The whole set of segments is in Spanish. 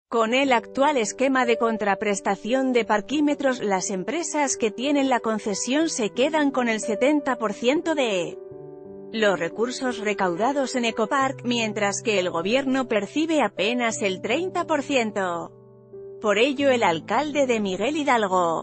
Con el actual esquema de contraprestación de parquímetros, las empresas que tienen la concesión se quedan con el 70% de los recursos recaudados en Ecopark, mientras que el gobierno percibe apenas el 30%. Por ello el alcalde de Miguel Hidalgo,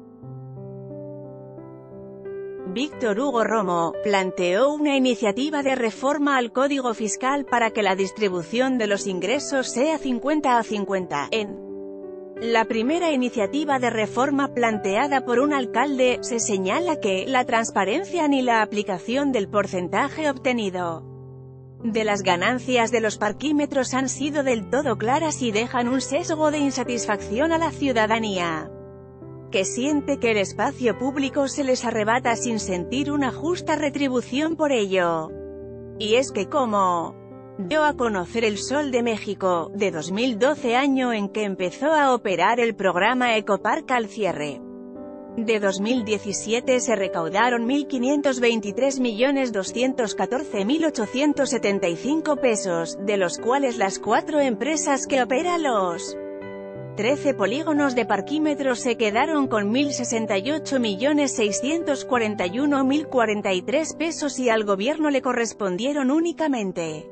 Víctor Hugo Romo, planteó una iniciativa de reforma al Código Fiscal para que la distribución de los ingresos sea 50-50. En la primera iniciativa de reforma planteada por un alcalde, se señala que la transparencia ni la aplicación del porcentaje obtenido de las ganancias de los parquímetros han sido del todo claras y dejan un sesgo de insatisfacción a la ciudadanía, que siente que el espacio público se les arrebata sin sentir una justa retribución por ello. Y es que como dio a conocer El Sol de México, de 2012, año en que empezó a operar el programa Ecopark, al cierre de 2017 se recaudaron 1.523.214.875 pesos, de los cuales las 4 empresas que operan los 13 polígonos de parquímetros se quedaron con 1.068.641.043 pesos y al gobierno le correspondieron únicamente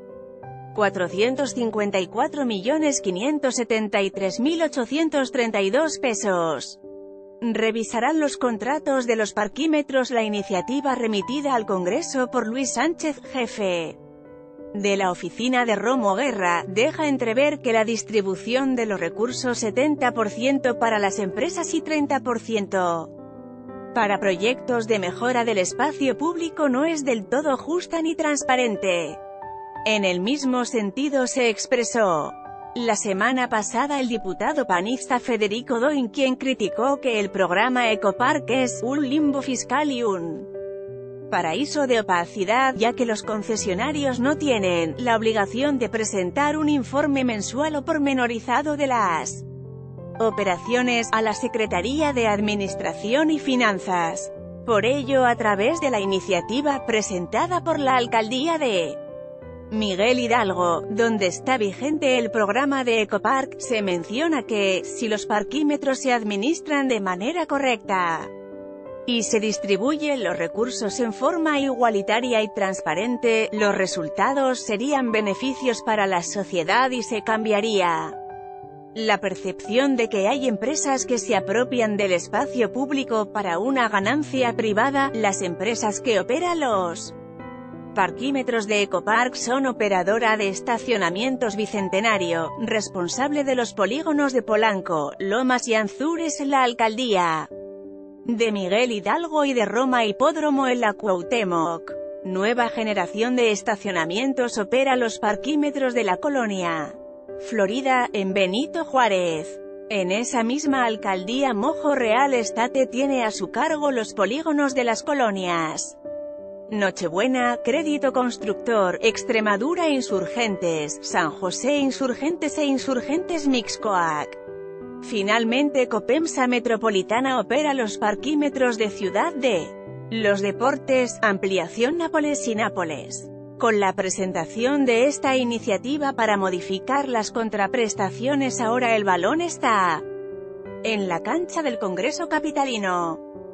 454.573.832 pesos. Revisarán los contratos de los parquímetros. La iniciativa remitida al Congreso por Luis Sánchez, jefe de la oficina de Romo Guerra, deja entrever que la distribución de los recursos 70% para las empresas y 30% para proyectos de mejora del espacio público no es del todo justa ni transparente. En el mismo sentido se expresó la semana pasada el diputado panista Federico Doin, quien criticó que el programa Ecopark es un limbo fiscal y un paraíso de opacidad, ya que los concesionarios no tienen la obligación de presentar un informe mensual o pormenorizado de las operaciones a la Secretaría de Administración y Finanzas. Por ello, a través de la iniciativa presentada por la alcaldía de Miguel Hidalgo, donde está vigente el programa de Ecopark, se menciona que, si los parquímetros se administran de manera correcta y se distribuyen los recursos en forma igualitaria y transparente, los resultados serían beneficios para la sociedad y se cambiaría la percepción de que hay empresas que se apropian del espacio público para una ganancia privada. Las empresas que operan los parquímetros de Ecopark son Operadora de Estacionamientos Bicentenario, responsable de los polígonos de Polanco, Lomas y Anzures en la alcaldía de Miguel Hidalgo y de Roma Hipódromo en la Cuauhtémoc. Nueva Generación de Estacionamientos opera los parquímetros de la Colonia Florida, en Benito Juárez. En esa misma alcaldía Mojo Real Estate tiene a su cargo los polígonos de las colonias Nochebuena, Crédito Constructor, Extremadura Insurgentes, San José Insurgentes e Insurgentes Mixcoac. Finalmente Copemsa Metropolitana opera los parquímetros de Ciudad de los Deportes, Ampliación Nápoles y Nápoles. Con la presentación de esta iniciativa para modificar las contraprestaciones, ahora el balón está en la cancha del Congreso capitalino.